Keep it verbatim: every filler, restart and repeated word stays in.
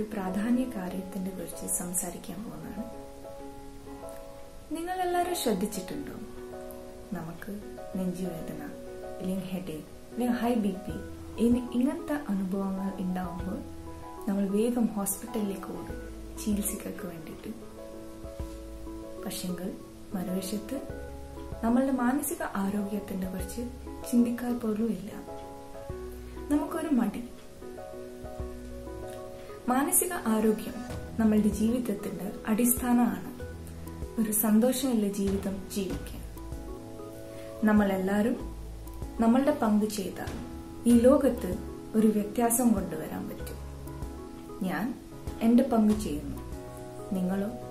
ഒരു പ്രാധാന്യ കാര്യത്തിനെ കുറിച്ച് സംസാരിക്കാൻ പോകുന്നതാണ്. നിങ്ങൾ എല്ലാവരും ശ്രദ്ധിച്ചിട്ടുണ്ടോ? നമുക്ക് നെഞ്ചുവേദന അല്ലെങ്കിൽ ഹെഡേക്ക് അല്ലെങ്കിൽ ഹൈ ബി പി ഇങ്ങനത്തെ അനുഭവങ്ങൾ ഉണ്ടാവുമ്പോൾ നമ്മൾ വേഗം ഹോസ്പിറ്റലിലേക്ക് ഓടും ചികിത്സയ്ക്കൊക്കെ വേണ്ടിയിട്ട്. പക്ഷെങ്കിൽ മറുവശത്ത് നമ്മളുടെ മാനസിക ആരോഗ്യത്തിനെ കുറിച്ച് ചിന്തിക്കാൻ പോലും ഇല്ല. നമുക്കൊരു മടി. മാനസിക ആരോഗ്യം നമ്മളുടെ ജീവിതത്തിന്റെ അടിസ്ഥാനമാണ്. ഒരു സന്തോഷമുള്ള ജീവിതം ജീവിക്കാൻ നമ്മളെല്ലാവരും നമ്മളുടെ പങ്ക് ചെയ്താൽ ഈ ലോകത്ത് ഒരു വ്യത്യാസം കൊണ്ടുവരാൻ പറ്റും. ഞാൻ എന്റെ പങ്ക് ചെയ്യുന്നു, നിങ്ങളോ?